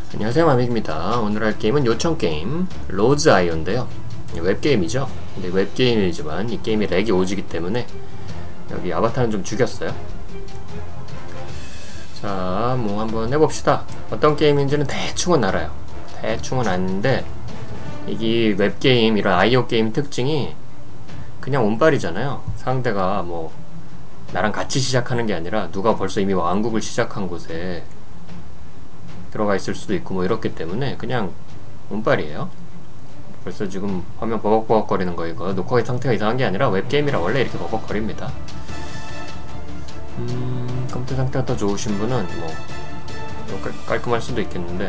안녕하세요, 마믹입니다. 오늘 할 게임은 요청게임 로즈 아이오인데요. 웹게임이죠. 근데 웹게임이지만 이 게임이 렉이 오지기 때문에 여기 아바타는 좀 죽였어요. 자, 뭐 한번 해봅시다. 어떤 게임인지는 대충은 알아요. 대충은 아는데 이게 웹게임, 이런 아이오 게임 특징이 그냥 운빨이잖아요. 상대가 뭐 나랑 같이 시작하는 게 아니라 누가 벌써 이미 왕국을 시작한 곳에 들어가 있을 수도 있고 뭐 이렇기 때문에 그냥 운빨이에요. 벌써 지금 화면 버벅버벅 거리는 거, 이거 녹화기 상태가 이상한 게 아니라 웹게임이라 원래 이렇게 버벅거립니다. 컴퓨터 상태가 더 좋으신 분은 뭐 깔끔할 수도 있겠는데,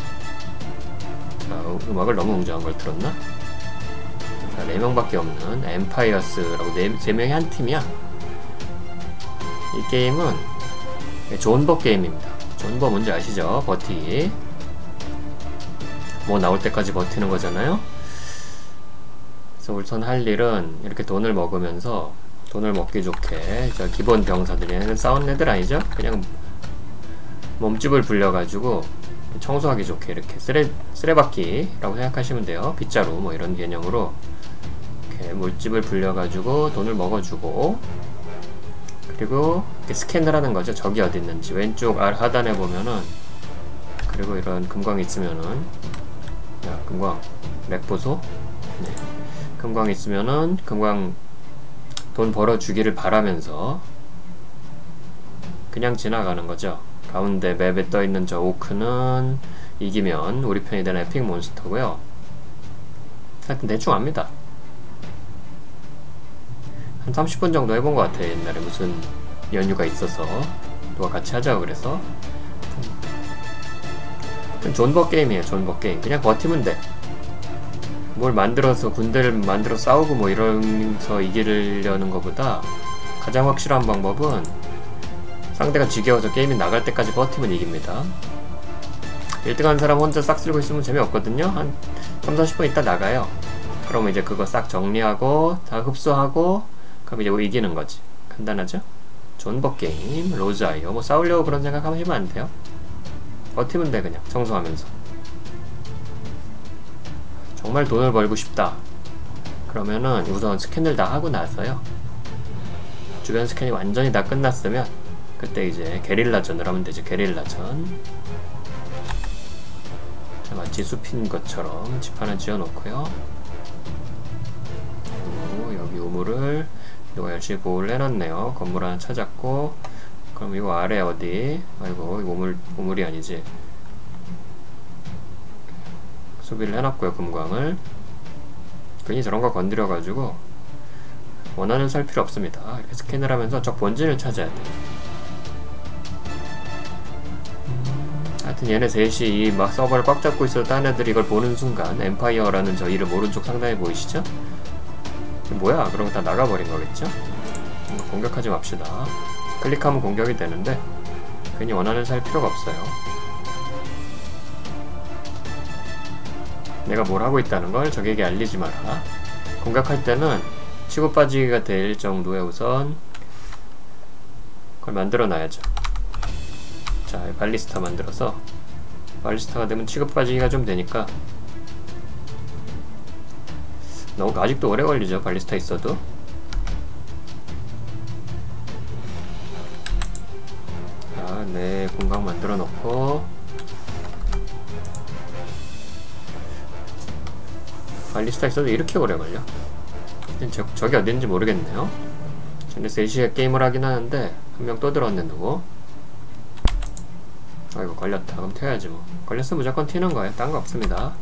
자, 음악을 너무 웅장한 걸 틀었나? 자, 4명밖에 없는 엠파이어스라고 3명이 한 팀이야. 이 게임은 존버 게임입니다. 존버 뭔지 아시죠? 버티기. 뭐 나올 때까지 버티는 거잖아요. 그래서 우선 할 일은 이렇게 돈을 먹으면서, 돈을 먹기 좋게, 저 기본 병사들이, 얘는 싸우는 애들 아니죠? 그냥 몸집을 불려가지고 청소하기 좋게 이렇게 쓰레받기라고 생각하시면 돼요. 빗자루 뭐 이런 개념으로 이렇게 몸집을 불려가지고 돈을 먹어주고, 그리고 이렇게 스캔을 하는 거죠. 적이 어디 있는지. 왼쪽 하단에 보면은, 그리고 이런 금광이 있으면은, 야, 금광 렉 보소. 네. 금광 있으면은 금광 돈 벌어주기를 바라면서 그냥 지나가는 거죠. 가운데 맵에 떠있는 저 오크는 이기면 우리 편이 되는 에픽 몬스터고요. 하여튼 대충 압니다. 한 30분 정도 해본 것 같아요. 옛날에 무슨 연휴가 있어서 누가 같이 하자고 그래서. 존버 게임이에요. 존버 게임. 그냥 버티면 돼. 뭘 만들어서, 군대를 만들어 싸우고 뭐 이러면서 이기려는 것보다 가장 확실한 방법은 상대가 지겨워서 게임이 나갈 때까지 버티면 이깁니다. 1등 한 사람 혼자 싹 쓸고 있으면 재미없거든요. 한 30-40분 있다 나가요. 그러면 이제 그거 싹 정리하고 다 흡수하고 그럼 이제 뭐 이기는 거지. 간단하죠? 존버 게임 로즈 아이오. 뭐 싸우려고 그런 생각 하시면 안 돼요. 버티면 돼. 그냥 청소하면서. 정말 돈을 벌고 싶다 그러면은 우선 스캔을 다 하고 나서요, 주변 스캔이 완전히 다 끝났으면 그때 이제 게릴라전을 하면 되죠. 게릴라전. 자, 마치 숲인 것처럼 집 하나 지어 놓고요. 그리고 여기 우물을 누가 열심히 보호를 해놨네요. 건물 하나 찾았고, 그럼 이거 아래 어디? 아이고, 이거 우물이 아니지. 소비를 해놨고요. 금광을. 괜히 저런 거 건드려가지고 원한을 살 필요 없습니다. 이렇게 스캔을 하면서 적 본진을 찾아야 돼. 하여튼 얘네 셋이 막 서버를 꽉 잡고 있어도 딴 애들이 이걸 보는 순간 엠파이어라는 저 이름 오른쪽 상단에 보이시죠? 뭐야? 그럼 다 나가버린 거겠죠? 공격하지 맙시다. 클릭하면 공격이 되는데 괜히 원한을 살 필요가 없어요. 내가 뭘 하고 있다는 걸 적에게 알리지 마라. 공격할 때는 치고 빠지기가 될 정도의 우선 그걸 만들어 놔야죠. 자, 발리스타 만들어서, 발리스타가 되면 치고 빠지기가 좀 되니까. 너무 아직도 오래 걸리죠, 발리스타 있어도. 자, 네, 공각 만들어 놓고, 발리스타 있어도 이렇게 오래 걸려. 적이 어딘지 모르겠네요. 근데 3시에 게임을 하긴 하는데 한 명 또 들어왔네. 누구? 아이고, 걸렸다. 그럼 튀어야지 뭐. 걸렸으면 무조건 튀는 거예요. 딴 거 없습니다.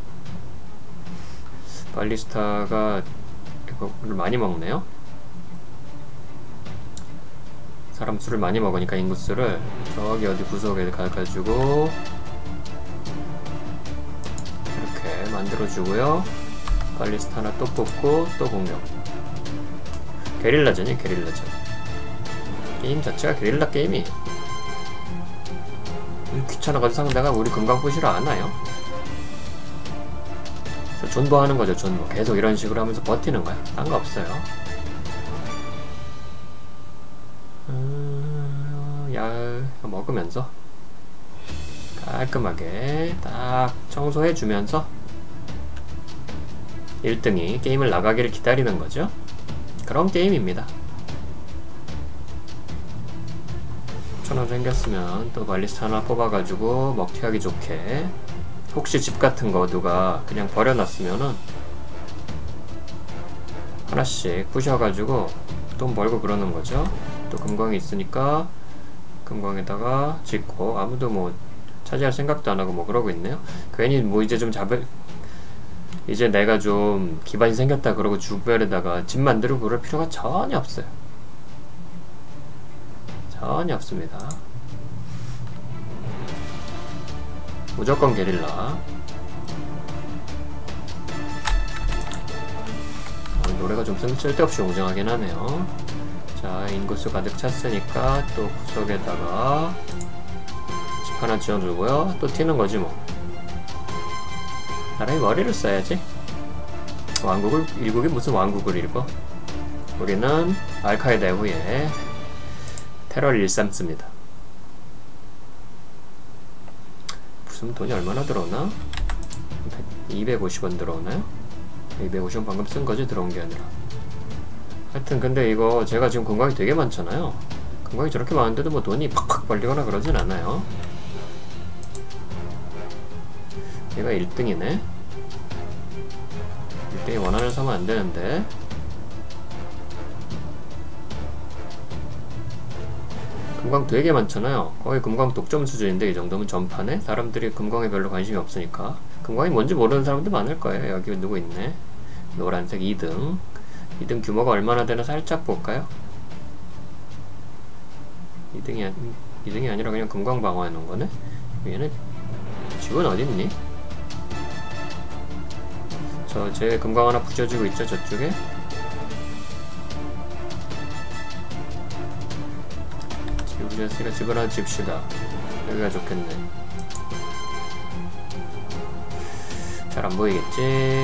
발리스타가 이거를 많이 먹네요. 사람 수를 많이 먹으니까 인구수를 저기 어디 구석에 가가지고 이렇게 만들어주고요. 발리스타 하나 또 뽑고 또 공격. 게릴라전이 게릴라전. 게임 자체가 게릴라 게임이에요. 귀찮아가지고 상대가 우리 금강 부시러 안 와요. 존버 하는 거죠. 존버. 계속 이런 식으로 하면서 버티는 거야. 딴 거 없어요. 야, 먹으면서 깔끔하게 딱 청소해주면서 1등이 게임을 나가기를 기다리는 거죠. 그런 게임입니다. 1000원 생겼으면 또 발리스타 하나 뽑아가지고 먹튀하기 좋게, 혹시 집 같은 거 누가 그냥 버려놨으면은 하나씩 부셔가지고 돈 벌고 그러는 거죠. 또 금광이 있으니까 금광에다가 짓고, 아무도 뭐 차지할 생각도 안 하고 뭐 그러고 있네요. 괜히 뭐 이제 좀 이제 내가 좀 기반이 생겼다 그러고 주변에다가 집 만들고 그럴 필요가 전혀 없어요. 전혀 없습니다. 무조건 게릴라. 노래가 좀 쓸데없이 웅장하긴 하네요. 자, 인구수 가득 찼으니까 또 구석에다가 집 하나 지어주고요. 또 튀는 거지 뭐. 나라의 머리를 써야지. 일국이 무슨 왕국을 읽어? 우리는 알카에다 후에 테러를 일삼습니다. 무슨 돈이 얼마나 들어오나? 250원 들어오나요? 250원 방금 쓴 거지, 들어온 게 아니라. 하여튼 근데 이거 제가 지금 금광이 되게 많잖아요. 금광이 저렇게 많은데도 뭐 돈이 팍팍 벌리거나 그러진 않아요. 얘가 1등이네. 1등이 원한을 사면 안 되는데. 금광 되게 많잖아요. 거의 금광 독점 수준인데, 이 정도면 전판에 사람들이 금광에 별로 관심이 없으니까. 금광이 뭔지 모르는 사람도 많을 거예요. 여기 누구 있네. 노란색 2등. 2등 규모가 얼마나 되나 살짝 볼까요? 2등이 아니라 그냥 금광 방어해 놓은 거네. 얘는 집은 어딨니? 제 금광 하나 부셔지고 있죠, 저쪽에. 집이 부셨으니까 집을 하나 집시다. 여기가 좋겠네. 잘 안 보이겠지?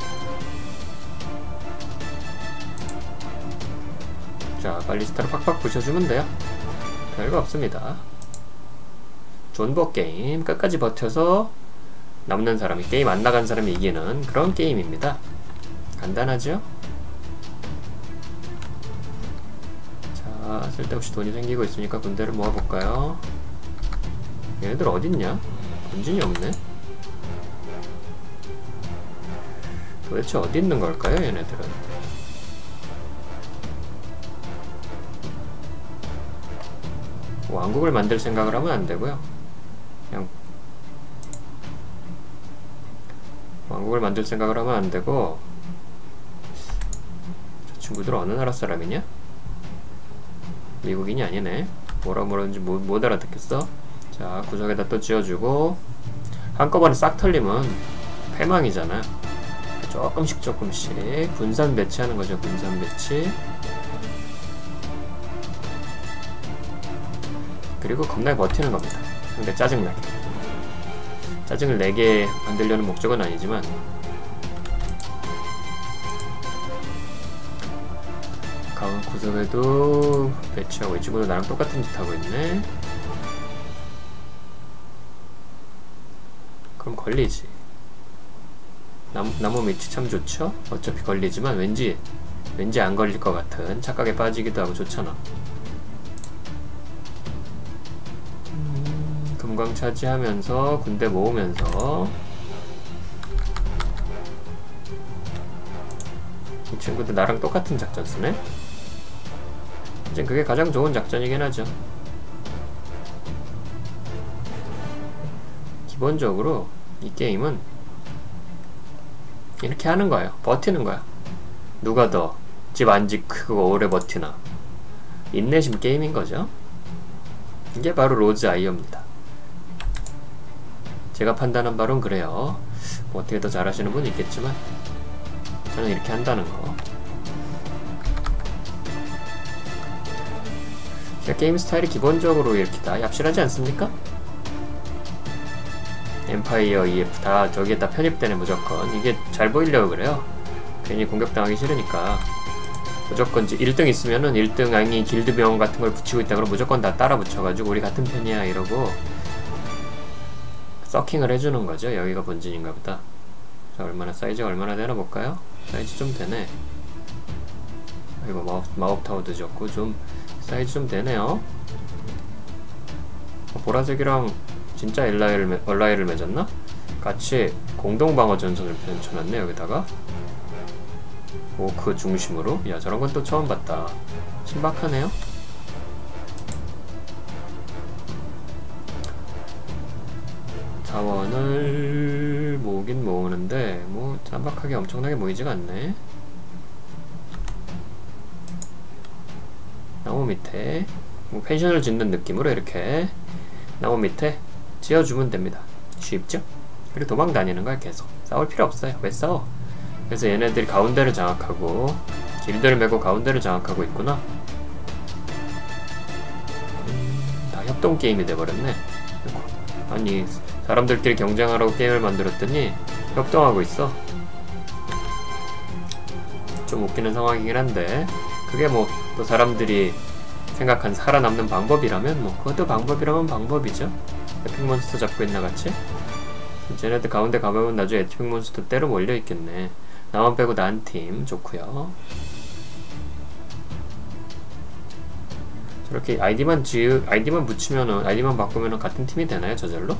자, 발리스타로 팍팍 부셔주면 돼요. 별거 없습니다. 존버 게임 끝까지 버텨서 남는 사람이, 게임 안 나간 사람이 이기는 그런 게임입니다. 간단하죠? 자, 쓸데없이 돈이 생기고 있으니까 군대를 모아볼까요? 얘네들 어딨냐? 본진이 없네? 도대체 어디 있는 걸까요, 얘네들은? 왕국을 만들 생각을 하면 안 되고요. 그냥 왕국을 만들 생각을 하면 안 되고. 저 친구들 어느 나라 사람이냐? 미국인이 아니네. 뭐라 그러는지 못 알아듣겠어. 자, 구석에다 또 지어주고. 한꺼번에 싹 털리면 패망이잖아. 조금씩 분산 배치하는 거죠. 분산 배치. 그리고 겁나게 버티는 겁니다. 근데 짜증나게. 짜증을 내게 만들려는 목적은 아니지만, 가운 구석에도 배치하고, 이 친구도 나랑 똑같은 짓 하고 있네. 그럼 걸리지. 나무 밑이 참 좋죠? 어차피 걸리지만 왠지 안 걸릴 것 같은 착각에 빠지기도 하고 좋잖아. 금광 차지하면서 군대 모으면서. 이 친구도 나랑 똑같은 작전 쓰네? 이제 그게 가장 좋은 작전이긴 하죠. 기본적으로 이 게임은 이렇게 하는 거예요. 버티는 거야. 누가 더 집 안 짓고 오래 버티나. 인내심 게임인 거죠. 이게 바로 로즈 아이어입니다. 제가 판단한 바로는 그래요. 뭐 어떻게 더 잘하시는 분이 있겠지만 저는 이렇게 한다는 거. 게임 스타일이 기본적으로 이렇게 다 얍실하지 않습니까? 엠파이어 EF 다 저기에다 편입되네. 무조건 이게 잘 보이려고 그래요. 괜히 공격당하기 싫으니까. 무조건 1등 있으면은 1등 아니 길드병 같은 걸 붙이고 있다 그러면 무조건 다 따라 붙여가지고 우리 같은 편이야 이러고 서킹을 해주는 거죠. 여기가 본진인가 보다. 자, 사이즈가 얼마나 되나 볼까요? 사이즈 좀 되네. 이거 마법타워도 지었고 좀 사이즈 좀 되네요. 보라색이랑 진짜 얼라이를 맺었나? 같이 공동방어 전선을 펼쳐놨네. 여기다가 오크 중심으로. 야, 저런 건 또 처음 봤다. 신박하네요. 자원을 모으긴 모으는데 뭐 깜박하게 엄청나게 모이지가 않네. 나무 밑에 뭐 펜션을 짓는 느낌으로 이렇게 나무 밑에 지어주면 됩니다. 쉽죠? 그리고 도망 다니는 거야. 계속 싸울 필요 없어요. 왜 싸워? 그래서 얘네들이 가운데를 장악하고 길드를 메고 가운데를 장악하고 있구나. 다 협동 게임이 돼버렸네. 아니, 사람들끼리 경쟁하라고 게임을 만들었더니 협동하고 있어. 좀 웃기는 상황이긴 한데, 그게 뭐 또 사람들이 생각한 살아남는 방법이라면 뭐 그것도 방법이라면 방법이죠. 에픽 몬스터 잡고 있나 같이? 쟤네들 가운데 가보면 나중에 에픽 몬스터 때로 몰려있겠네. 나만 빼고 난 팀 좋구요. 저렇게 아이디만 붙이면은, 아이디만 바꾸면은 같은 팀이 되나요? 저절로?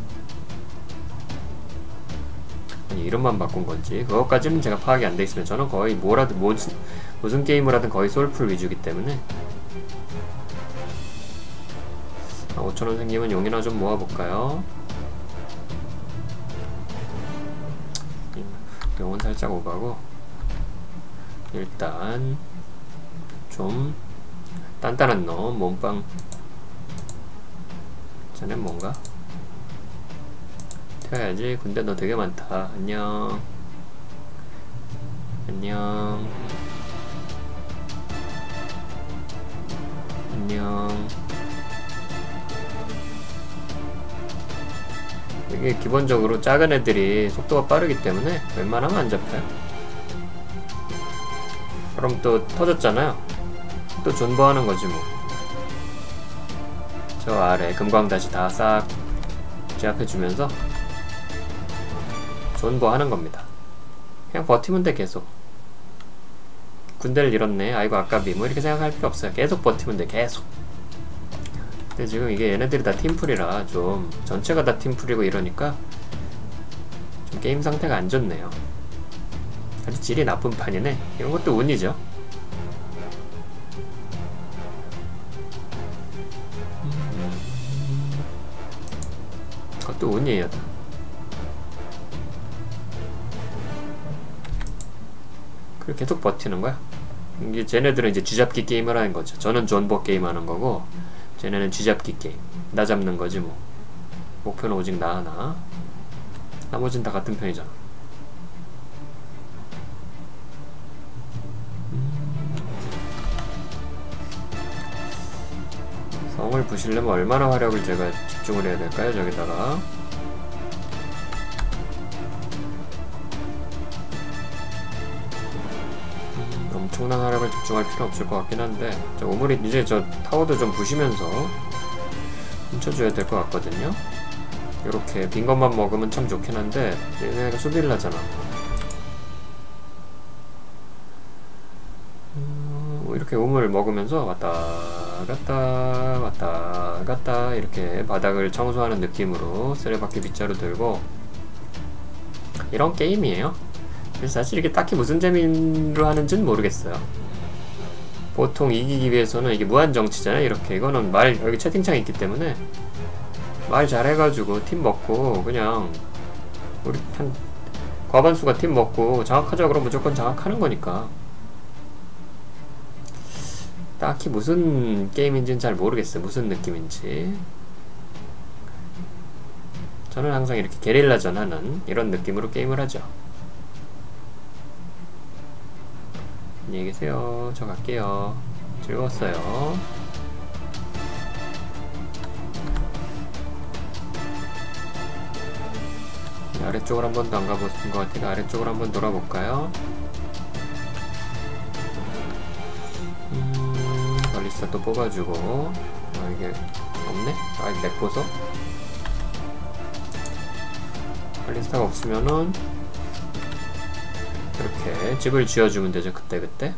아니, 이름만 바꾼 건지 그것까지는 제가 파악이 안 돼 있으면 저는 거의 무슨 게임을 하든 거의 솔풀 위주기 때문에. 5,000원 생기면 용이나 좀 모아볼까요? 용은 살짝 오가고 일단 좀 단단한 놈 몸빵. 쟤는 뭔가? 튀어야지. 근데 너 되게 많다. 안녕. 안녕. 안녕. 이게 기본적으로 작은 애들이 속도가 빠르기 때문에 웬만하면 안 잡혀요. 그럼 또 터졌잖아요. 또 존버하는 거지 뭐. 저 아래 금광다시 다 싹 제압해주면서 존버하는 겁니다. 그냥 버티면 돼. 계속. 군대를 잃었네. 아이고 아깝이. 뭐 이렇게 생각할 필요 없어요. 계속 버티면 돼. 계속. 근데 지금 이게 얘네들이 다 팀플이라 좀 전체가 다 팀플이고 이러니까 좀 게임 상태가 안 좋네요. 아주 질이 나쁜 판이네. 이런 것도 운이죠. 그것도 운이에요. 그리고 계속 버티는 거야. 이게 쟤네들은 이제 쥐잡기 게임을 하는 거죠. 저는 존버 게임 하는 거고 쟤네는 쥐잡기 게임. 나 잡는 거지 뭐. 목표는 오직 나 하나. 나머진 다 같은 편이잖아. 성을 부시려면 얼마나 화력을 제가 집중을 해야 될까요? 저기다가 엄청난 화력을 집중할 필요 없을 것 같긴 한데 저 우물이 이제 저 타워도 좀 부시면서 훔쳐줘야 될 것 같거든요. 이렇게 빈 것만 먹으면 참 좋긴 한데 얘네가 수비를 하잖아. 이렇게 우물 먹으면서 왔다 갔다 이렇게 바닥을 청소하는 느낌으로 쓰레받기 빗자루 들고 이런 게임이에요. 그래서 사실 이게 딱히 무슨 재미로 하는지는 모르겠어요. 보통 이기기 위해서는 이게 무한정치잖아요. 이렇게 이거는 여기 채팅창이 있기 때문에 말 잘해가지고 팀 먹고 그냥 우리 한 과반수가 팀 먹고 장악하자 그러면 무조건 장악하는 거니까 딱히 무슨 게임인지는 잘 모르겠어요. 무슨 느낌인지. 저는 항상 이렇게 게릴라전 하는 이런 느낌으로 게임을 하죠. 안녕히 계세요. 저 갈게요. 즐거웠어요. 아래쪽으로 한 번도 안 가본 것 같으니까 아래쪽으로 한번 돌아볼까요? 발리스타 또 뽑아주고 이게 없네? 렉 보소? 발리스타가 없으면은 이렇게 집을 지어주면 되죠. 그때그때.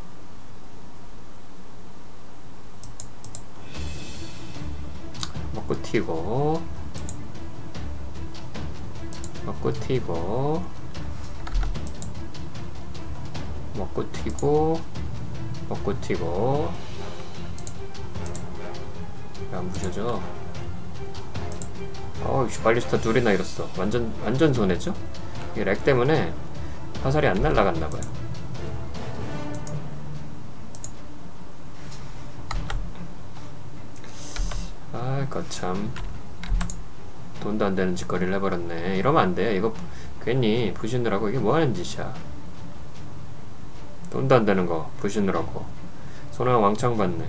먹고 튀고 먹고 튀고 먹고 튀고 먹고 튀고. 안 부셔져. 어이씨, 발리스타 둘이나 잃었어. 완전 손해죠? 이게 렉 때문에 화살이 안 날라갔나봐요. 아, 거참. 돈도 안 되는 짓거리를 해버렸네. 이러면 안 돼요. 이거 괜히 부시느라고 이게 뭐하는 짓이야. 돈도 안 되는 거 부시느라고 손해가 왕창 받네.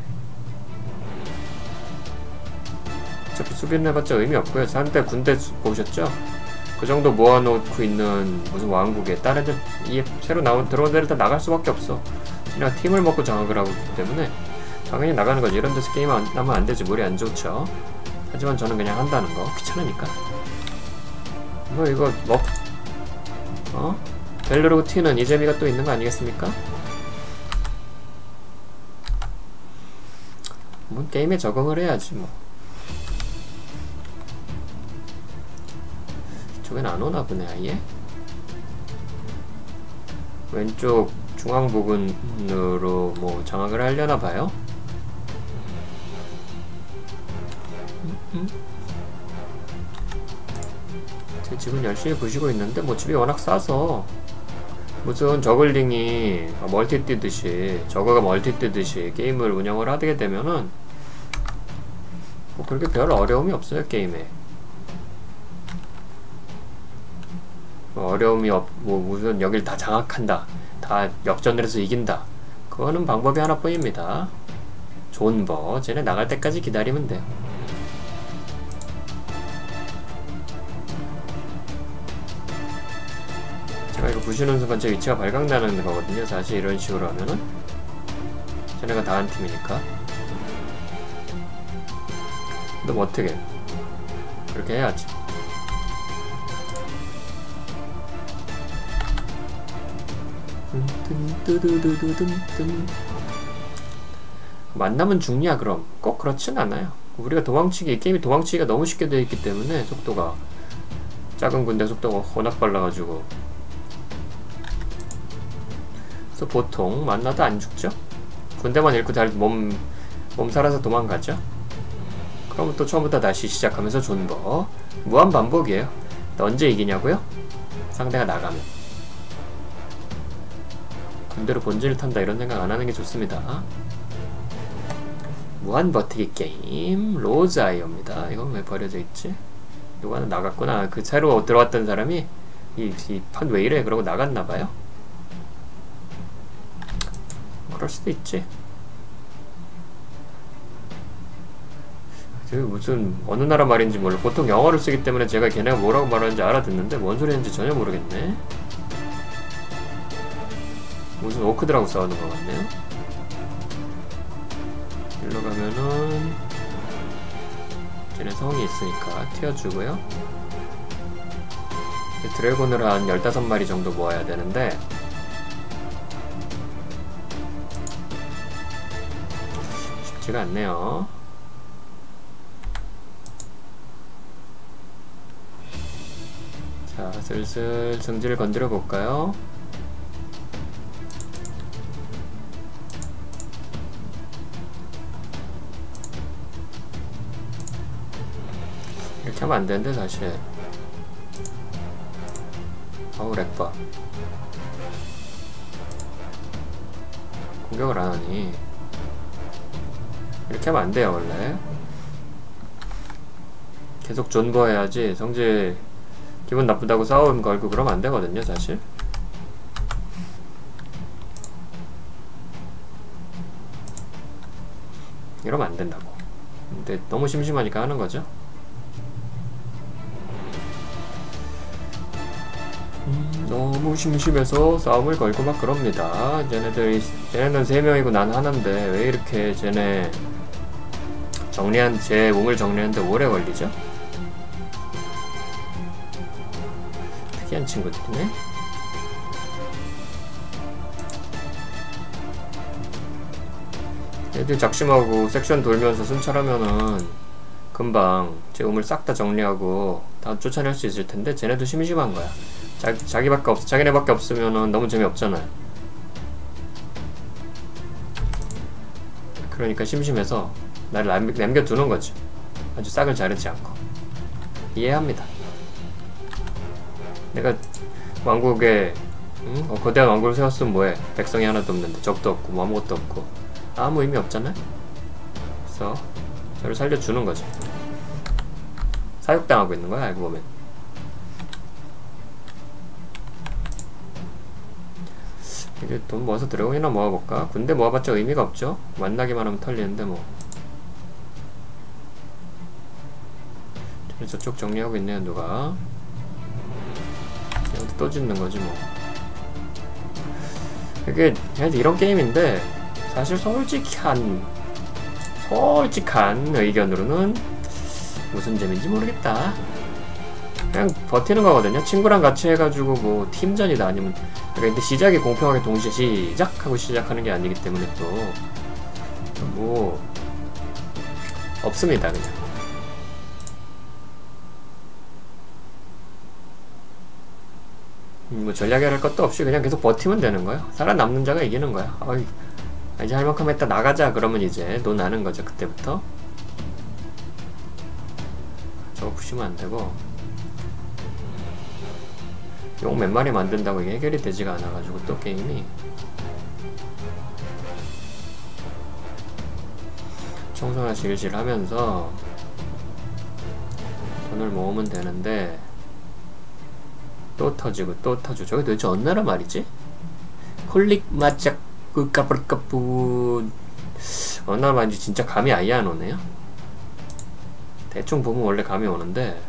어차피 수비는 해봤자 의미 없고요. 상대 군대 보셨죠? 그 정도 모아놓고 있는 무슨 왕국에 다른 애들 새로 들어온 애들 다 나갈 수밖에 없어. 그냥 팀을 먹고 장악을 하고 있기 때문에 당연히 나가는 거지. 이런 데서 게임 하면 안 되지. 물이 안 좋죠. 하지만 저는 그냥 한다는 거. 귀찮으니까. 뭐 이거 벨르르고 튀는 이 재미가 또 있는 거 아니겠습니까? 뭐 게임에 적응을 해야지 뭐. 이쪽엔 안 오나 보네 아예. 왼쪽 중앙 부근으로 뭐 장악을 하려나 봐요. 제 집은 열심히 부시고 있는데 뭐 집이 워낙 싸서 무슨 저글링이 멀티 뛰듯이 저거가 멀티 뛰듯이 게임을 운영을 하게 되면은 뭐 그렇게 별 어려움이 없어요 게임에. 어려움이 뭐 무슨 여길 다 장악한다, 다 역전을 해서 이긴다, 그거는 방법이 하나뿐입니다. 존버 쟤네 나갈 때까지 기다리면 돼요. 제가 이거 부시는 순간 제 위치가 발각나는 거거든요. 사실 이런 식으로 하면은 쟤네가 다 한 팀이니까. 근데 뭐 어떻게 그렇게 해야지. 만나면 죽냐 그럼? 꼭 그렇진 않아요. 우리가 이 게임이 도망치기가 너무 쉽게 되어 있기 때문에 속도가 작은 군대 속도가 워낙 빨라가지고 그래서 보통 만나도 안 죽죠? 군대만 잃고 잘 몸 살아서 도망가죠? 그러면 또 처음부터 다시 시작하면서 존버 무한 반복이에요. 언제 이기냐고요? 상대가 나가면. 군대로 본진을 탄다 이런 생각 안 하는 게 좋습니다. 무한 버티기 게임 로즈아이어입니다. 이건 왜 버려져 있지? 누가 하나 나갔구나. 그 새로 들어왔던 사람이 이 판 왜 이래? 그러고 나갔나봐요. 그럴 수도 있지. 무슨 어느 나라 말인지 몰라. 보통 영어를 쓰기 때문에 제가 걔네가 뭐라고 말하는지 알아듣는데 뭔 소리 하는지 전혀 모르겠네. 무슨 오크들하고 싸우는 것 같네요. 일로 가면은 쟤네 성이 있으니까 튀어주고요. 드래곤을 한 15마리 정도 모아야 되는데 쉽지가 않네요. 자, 슬슬 승지를 건드려 볼까요? 이렇게 하면 안 되는데 사실. 어우 렉봐. 공격을 안 하니. 이렇게 하면 안 돼요 원래. 계속 존버해야지. 성질 기분 나쁘다고 싸움 걸고 그러면 안 되거든요 사실. 이러면 안 된다고. 근데 너무 심심하니까 하는 거죠. 너무 심심해서 싸움을 걸고 막 그럽니다. 쟤네는 3명이고 난 하나인데 왜 이렇게 쟤네 제 몸을 정리하는데 오래 걸리죠? 특이한 친구들이네. 애들 작심하고 섹션 돌면서 순찰하면은 금방 제 우물 싹 다 정리하고 다 쫓아낼 수 있을 텐데 쟤네도 심심한 거야. 자기네밖에 없으면은 너무 재미없잖아요. 그러니까 심심해서 나를 남겨두는 거지. 아주 싹을 자르지 않고. 이해합니다. 내가 왕국에 거대한 왕국을 세웠으면 뭐해. 백성이 하나도 없는데 적도 없고 뭐 아무것도 없고 아무 의미 없잖아요. 그래서 저를 살려주는 거지. 사육당하고 있는 거야 알고 보면. 이제 돈 모아서 드래곤이나 모아볼까? 군대 모아봤자 의미가 없죠? 만나기만 하면 털리는데 뭐. 저쪽 정리하고 있네요 누가. 여기 또 짓는 거지 뭐. 이게 이런 게임인데 사실 솔직한 의견으로는 무슨 재미인지 모르겠다. 그냥 버티는 거거든요. 친구랑 같이 해가지고 뭐 팀전이다 아니면 근데 시작이 공평하게 동시에 시작하고 시작하는 게 아니기 때문에 또 뭐 없습니다. 그냥 뭐 전략을 할 것도 없이 그냥 계속 버티면 되는 거예요. 살아남는 자가 이기는 거야. 어이, 이제 할 만큼 했다 나가자 그러면 이제 노 나는 거죠. 그때부터. 저거 부시면 안 되고. 용 몇 마리 만든다고 이게 해결이 되지가 않아가지고 또 게임이 청소나 질질 하면서 돈을 모으면 되는데 또 터지고 또 터지고. 저게 도대체 어느 나라 말이지? 콜릭 마짝 까불까불 어느 나라 말인지 진짜 감이 아예 안 오네요. 대충 보면 원래 감이 오는데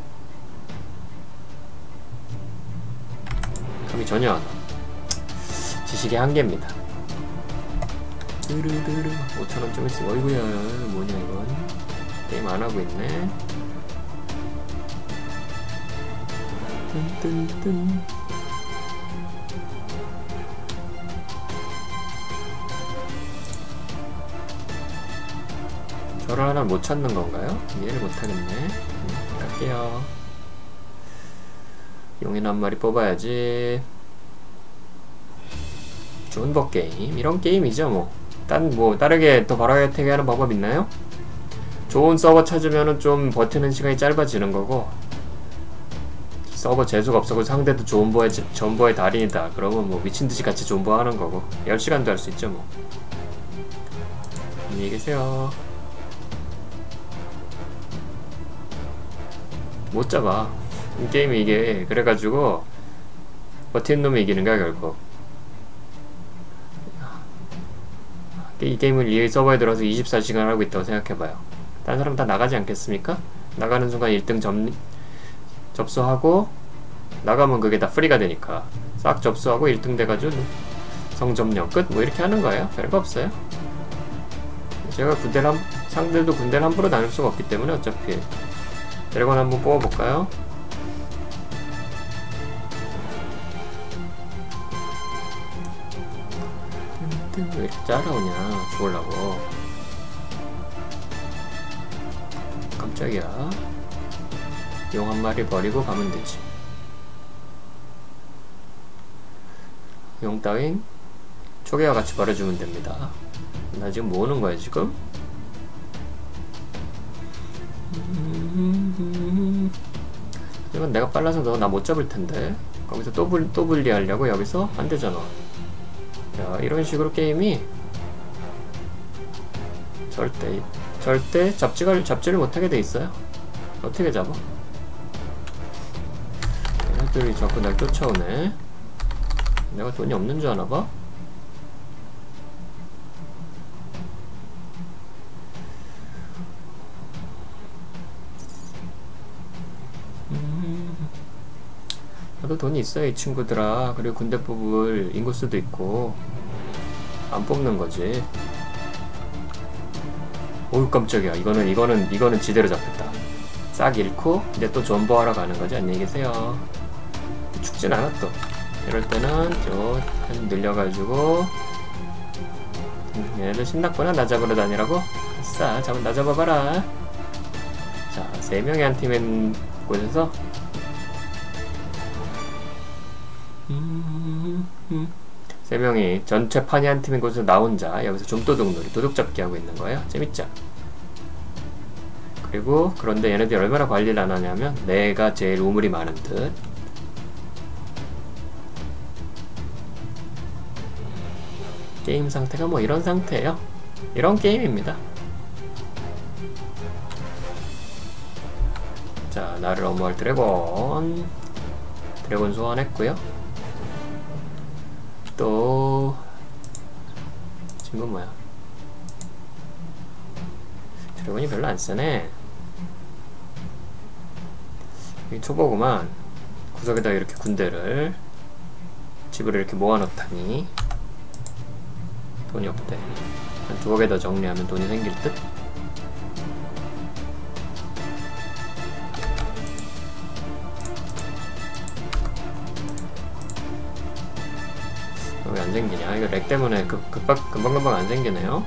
감이 전혀 안 와. 지식의 한계입니다. 5,000원 좀 있으면 어이구야 뭐냐 이건. 게임 안 하고 있네. 뜬뜬뜬. 저를 하나 못 찾는 건가요? 이해를 못 하겠네. 갈게요. 용인 한 마리 뽑아야지. 존버 게임 이런 게임이죠 뭐. 다르게 더 바라게 하는 방법 있나요? 좋은 서버 찾으면은 좀 버티는 시간이 짧아지는 거고, 서버 재수가 없어서 상대도 존버의 달인이다 그러면 뭐 미친듯이 같이 존버하는 거고 10시간도 할 수 있죠 뭐. 안녕히 계세요. 못 잡아 이 게임이. 이게 그래가지고 버티는 놈이 이기는 거야 결국. 이 게임을 이 서버에 들어서 24시간 하고 있다고 생각해봐요. 다른 사람 다 나가지 않겠습니까? 나가는 순간 1등 접수하고 나가면 그게 다 프리가 되니까 싹 접수하고 1등 돼가지고 성점령 끝 뭐 이렇게 하는 거예요. 별거 없어요. 제가 상대도 군대를 함부로 나눌 수가 없기 때문에 어차피. 드래곤 한번 뽑아볼까요? 왜 이렇게 짜라오냐 죽으려고. 깜짝이야. 용 한 마리 버리고 가면 되지. 용 따윈 초계와 같이 버려주면 됩니다. 나 지금 뭐 하는 거야 지금? 이건 내가 빨라서 너 나 못 잡을 텐데. 거기서 또 분리하려고 여기서 안 되잖아. 자, 이런 식으로 게임이 절대 잡지를 못하게 돼 있어요. 어떻게 잡아? 얘네들이 자꾸 날 쫓아오네. 내가 돈이 없는 줄 아나봐? 나도 돈이 있어요 이 친구들아. 그리고 군대 뽑을 인구수도 있고 안 뽑는 거지. 오우 깜짝이야. 이거는 지대로 잡혔다. 싹 잃고 이제 또 존버하러 가는 거지. 안녕히 계세요. 죽진 않아 또. 이럴 때는 좀 늘려가지고 얘네들 신났구나. 나 잡으러 다니라고? 아싸, 나 잡아봐라. 자, 3명이 한 팀인 곳에서 3명이 전체 판이 한 팀인 곳에서 나 혼자 여기서 좀도둑놀이, 도둑잡기 하고 있는 거예요. 재밌죠? 그리고 그런데 얘네들이 얼마나 관리를 안 하냐면 내가 제일 우물이 많은 듯. 게임 상태가 뭐 이런 상태예요. 이런 게임입니다. 자, 나를 어머할 드래곤 소환했고요. 또 지금 뭐야? 드래곤이 별로 안 세네. 이 초보구만. 구석에다 이렇게 군대를 집을 이렇게 모아놓다니 돈이 없대. 한 2억에 더 정리하면 돈이 생길 듯? 왜 안 생기냐? 이거 렉 때문에 금방금방 안 생기네요.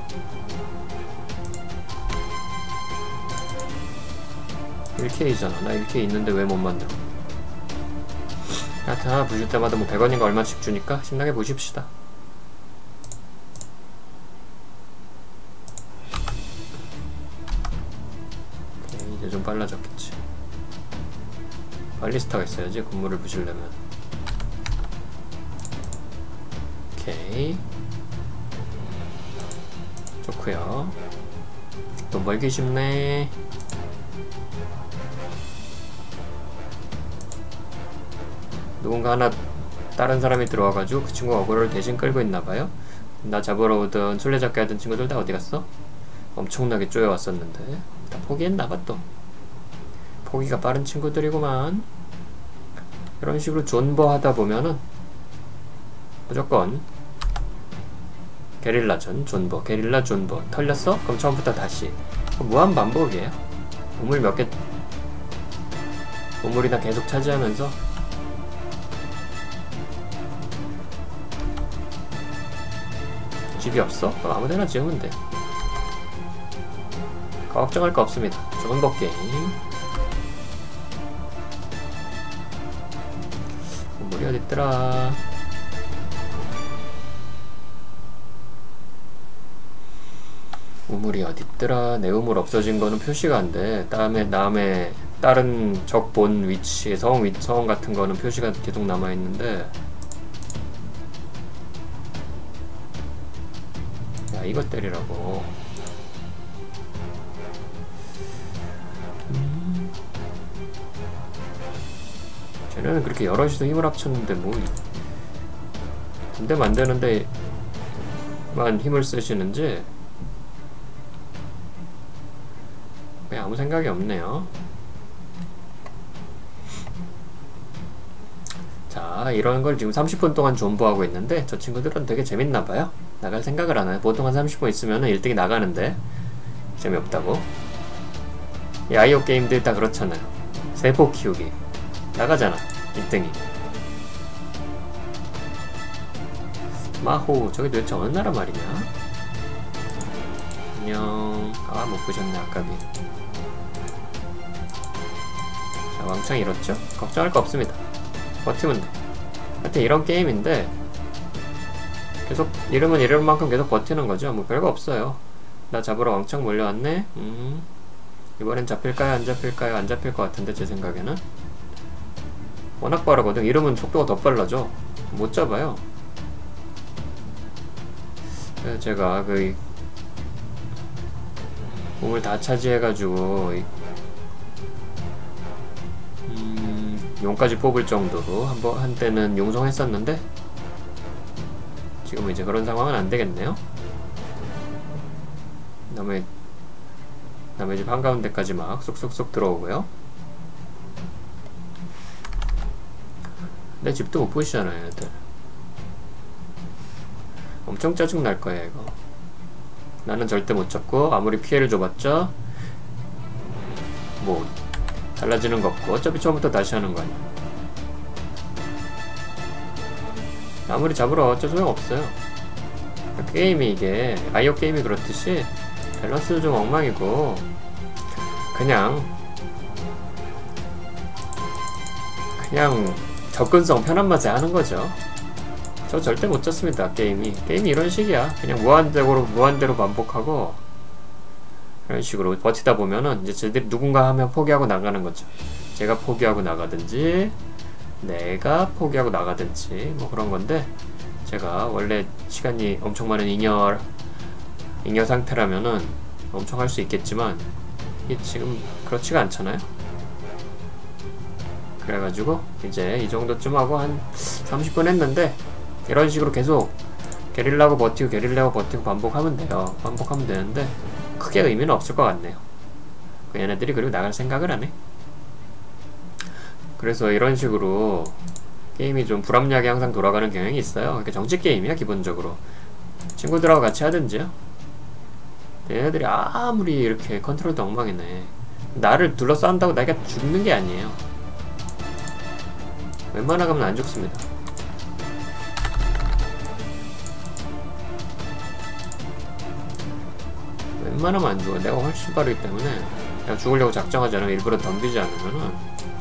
1K잖아. 나 1K 있는데 왜 못 만들어? 하여튼 하나 부실 때마다 뭐 100원인가 얼마씩 주니까 신나게 보십시다. 오케이, 이제 좀 빨라졌겠지. 발리스타가 있어야지 건물을 부시려면. 오케이, 좋구요. 돈 벌기 쉽네. 누군가 하나 다른 사람이 들어와가지고 그 친구가 어그로를 대신 끌고 있나봐요. 나 잡으러 오던 술래잡기 하던 친구들 다 어디갔어? 엄청나게 쪼여왔었는데 다 포기했나봐. 또 포기가 빠른 친구들이구만. 이런 식으로 존버 하다보면은 무조건 게릴라전, 존버, 게릴라 존버. 털렸어? 그럼 처음부터 다시. 무한 반복이에요. 우물 몇 개, 우물이나 계속 차지하면서. 집이 없어? 그럼 아무데나 지으면 돼. 걱정할 거 없습니다. 존버 게임. 우물이 어딨더라? 우물이 어딨더라? 내 우물 없어진 거는 표시가 안 돼. 다음에 다른 적 본 위치, 성 같은 거는 표시가 계속 남아있는데. 야, 이거 때리라고. 쟤네는 그렇게 여럿이서 힘을 합쳤는데 뭐 군대 만드는데 만 힘을 쓰시는지 그냥 아무 생각이 없네요. 자, 이런 걸 지금 30분 동안 존버하고 있는데 저 친구들은 되게 재밌나봐요. 나갈 생각을 안 해요. 보통 한 30분 있으면 1등이 나가는데 재미없다고. 이 아이오 게임들 다 그렇잖아요. 세포 키우기 나가잖아 1등이. 마호, 저기 도대체 어느 나라 말이냐? 안녕. 아, 못 보셨네 아까비. 자, 왕창 잃었죠? 걱정할 거 없습니다. 버티면 돼. 하여튼 이런 게임인데 계속 이러면 이럴 만큼 계속 버티는 거죠. 뭐 별거 없어요. 나 잡으러 왕창 몰려왔네. 이번엔 잡힐까요? 안 잡힐까요? 안 잡힐 것 같은데 제 생각에는. 워낙 빠르거든. 이러면 속도가 더 빨라져. 못 잡아요. 그래서 제가 그 몸을 다 차지해가지고 용까지 뽑을 정도로 한때는 용성했었는데 지금은 이제 그런 상황은 안 되겠네요. 남의 집 한가운데까지 막 쏙쏙쏙 들어오고요. 내 집도 못 보시잖아요, 얘들. 엄청 짜증 날 거야, 이거. 나는 절대 못 잡고 아무리 피해를 줘봤자 뭐 달라지는 거 없고 어차피 처음부터 다시 하는 거 아니야. 아무리 잡으러 어쩔 소용없어요. 게임이 이게 아이오 게임이 그렇듯이 밸런스도 좀 엉망이고 그냥 접근성 편한 맛에 하는 거죠. 저 절대 못 졌습니다. 게임이 이런 식이야. 그냥 무한대로 반복하고 이런 식으로 버티다 보면은 이제 쟤들이 누군가 하면 포기하고 나가는 거죠. 제가 포기하고 나가든지 내가 포기하고 나가든지 뭐 그런 건데, 제가 원래 시간이 엄청 많은 잉여 상태라면은 엄청 할 수 있겠지만 이게 지금 그렇지가 않잖아요. 그래가지고 이제 이 정도쯤 하고 한 30분 했는데, 이런 식으로 계속 게릴라고 버티고 반복하면 돼요. 반복하면 되는데 크게 의미는 없을 것 같네요. 얘네들이 그리고 나갈 생각을 안 해. 그래서 이런 식으로 게임이 좀 불합리하게 항상 돌아가는 경향이 있어요. 이렇게 정치 게임이야 기본적으로. 친구들하고 같이 하든지요. 얘네들이 아무리 이렇게 컨트롤도 엉망이네. 나를 둘러싸는다고 내가 죽는 게 아니에요. 웬만하면 안 죽습니다. 웬만하면 안 죽어. 내가 훨씬 빠르기 때문에. 내가 죽으려고 작정하지 않으면, 일부러 덤비지 않으면은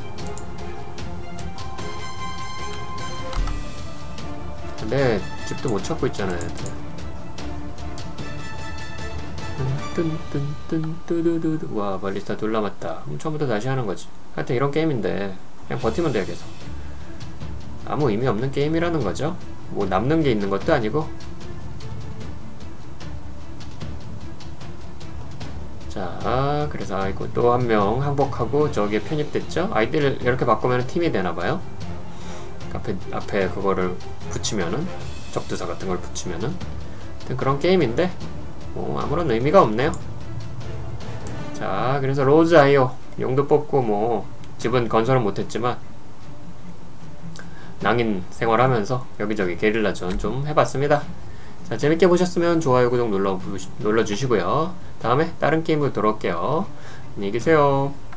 내 집도 못 찾고 있잖아 얘들. 뜬뜬뜬뜨두두두. 와, 발리스타 둘 남았다. 그럼 처음부터 다시 하는 거지. 하여튼 이런 게임인데 그냥 버티면 돼요. 계속 아무 의미 없는 게임이라는 거죠. 뭐 남는 게 있는 것도 아니고. 자, 그래서 아이고 또 한 명 항복하고 저기에 편입됐죠. 아이디를 이렇게 바꾸면 팀이 되나봐요. 앞에 그거를 붙이면은, 적두사 같은 걸 붙이면은. 그런 게임인데 뭐 아무런 의미가 없네요. 자, 그래서 로즈 아이오 용도 뽑고 뭐 집은 건설은 못했지만 낭인 생활하면서 여기저기 게릴라전 좀 해봤습니다. 자, 재밌게 보셨으면 좋아요, 구독 눌러주시고요. 다음에 다른 게임으로 돌아올게요. 안녕히 계세요.